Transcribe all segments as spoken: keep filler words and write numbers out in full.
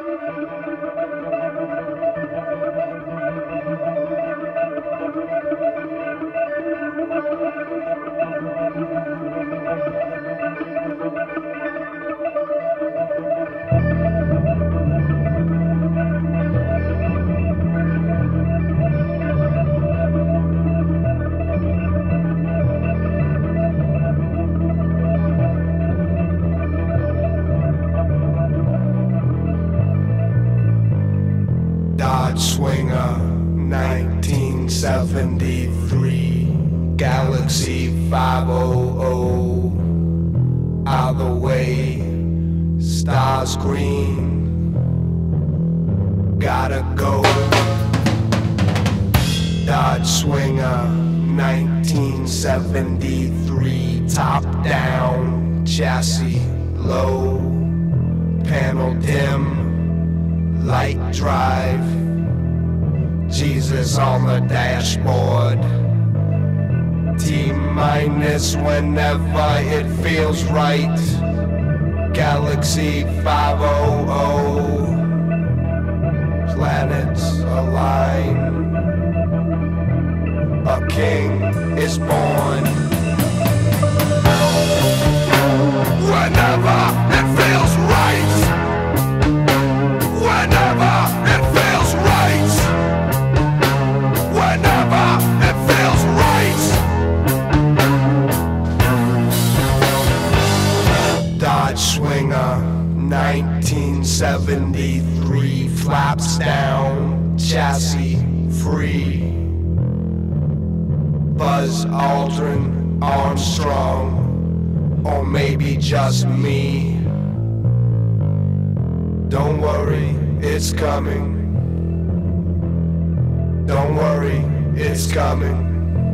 Swinger, nineteen seventy-three, Galaxy five hundred, out the way, stars green, gotta go. Dodge Swinger, nineteen seventy-three, top down, chassis low, panel dim, light drive, Jesus on the dashboard. T-minus whenever it feels right. Galaxy five hundred, planets align. A king is born. Whenever it feels right. Whenever it feels right. Whenever it feels right. Dodge Swinger, nineteen seventy-three, flaps down, chassis free. Buzz Aldrin Armstrong, or maybe just me. Don't worry, it's coming. Don't worry, it's coming.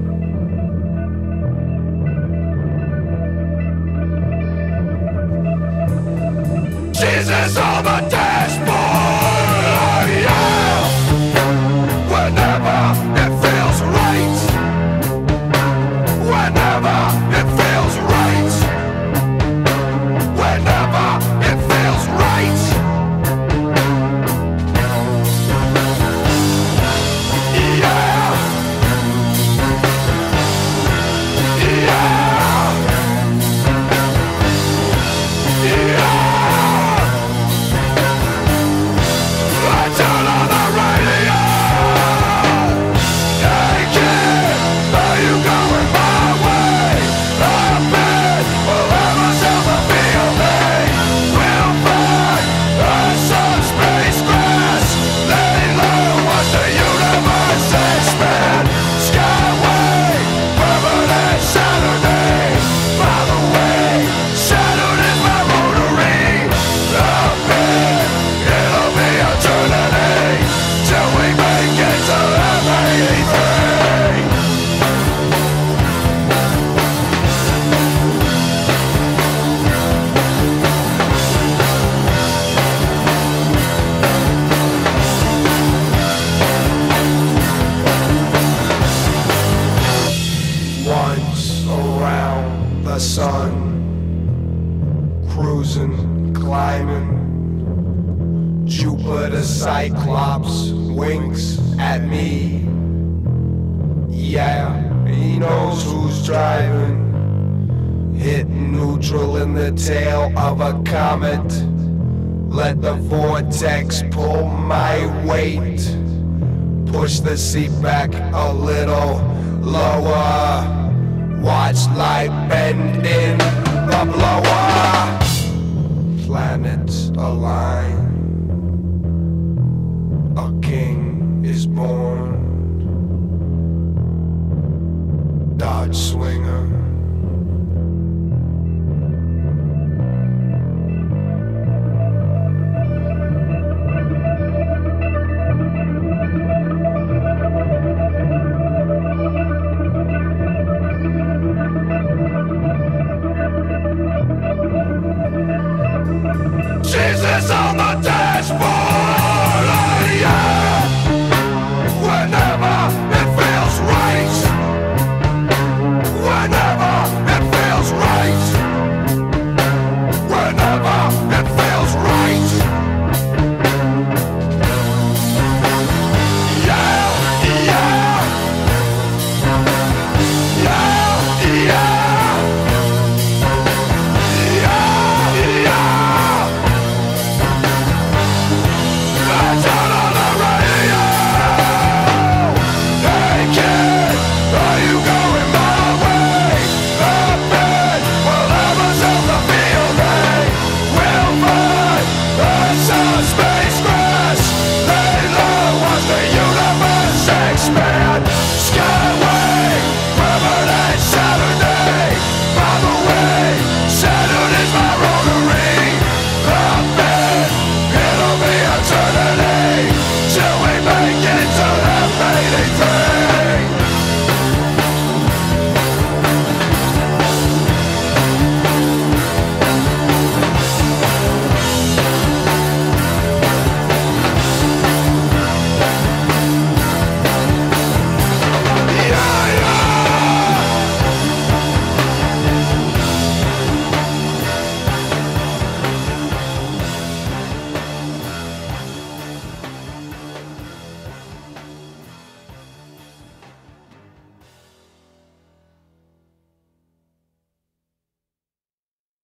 Jesus on the dashboard, yeah. Whenever it feels right. Whenever it feels right. Whenever it feels right. Sun, cruising, climbing, Jupiter Cyclops winks at me. Yeah, he knows who's driving. Hit neutral in the tail of a comet. Let the vortex pull my weight. Push the seat back a little lower. Watch light bend in the blower. Planets align. A king is born. Dodge Swinger.